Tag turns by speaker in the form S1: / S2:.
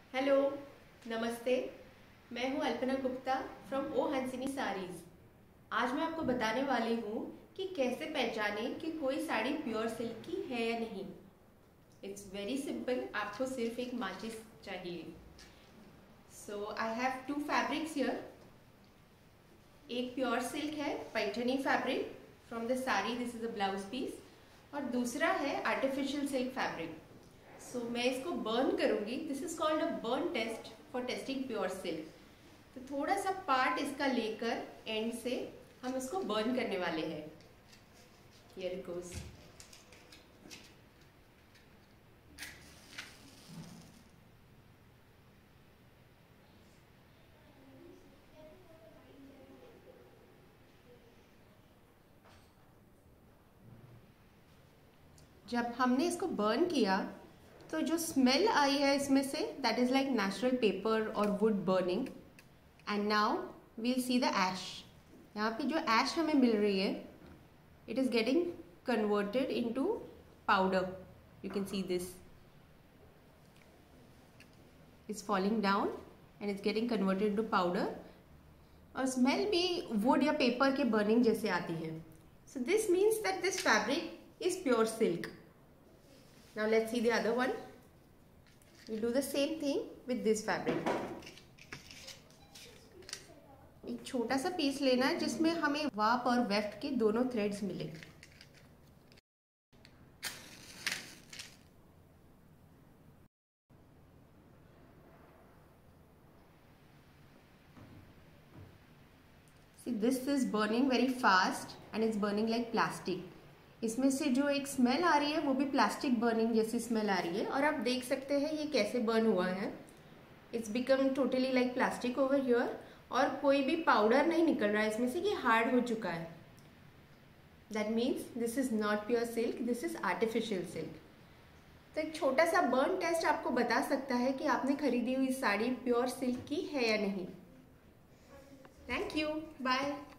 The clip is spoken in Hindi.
S1: हेलो, नमस्ते। मैं हूँ अल्पना गुप्ता फ्रॉम ओ हंसिनी साड़ीज। आज मैं आपको बताने वाली हूँ कि कैसे पहचानें कि कोई साड़ी प्योर सिल्क की है या नहीं। इट्स वेरी सिंपल, आपको सिर्फ एक माचिस चाहिए। So I have two fabrics here. एक प्योर सिल्क है, Paithani fabric from the sari, this is a blouse piece, और दूसरा है आर्टिफिशियल सिल्क फैब्रिक। सो मैं इसको बर्न करूंगी। This is called a burn test for testing pure silk. तो थोड़ा सा पार्ट इसका लेकर एंड से हम इसको बर्न करने वाले हैं। Here it goes. जब हमने इसको बर्न किया तो जो स्मेल आई है इसमें से, that is like natural paper और wood burning. And now we'll see the ash. यहाँ पे जो ऐश हमें मिल रही है, it is getting converted into powder. You can see this is falling down and it's getting converted into powder. और स्मेल भी वुड या पेपर के बर्निंग जैसे आती है। So this means that this fabric is pure silk. Now let's see the other one. We'll do the same thing with this fabric. एक छोटा सा पीस लेना है जिसमें हमें वार्प और वेफ्ट के दोनों थ्रेड्स मिले। See, this is burning very fast and it's burning like plastic. इसमें से जो एक स्मेल आ रही है वो भी प्लास्टिक बर्निंग जैसी स्मेल आ रही है। और आप देख सकते हैं ये कैसे बर्न हुआ है। It's become totally like plastic over here, और कोई भी पाउडर नहीं निकल रहा है इसमें से, ये हार्ड हो चुका है। That means this is not pure silk, this is artificial silk. तो एक छोटा सा बर्न टेस्ट आपको बता सकता है कि आपने खरीदी हुई साड़ी प्योर सिल्क की है या नहीं। Thank you, bye.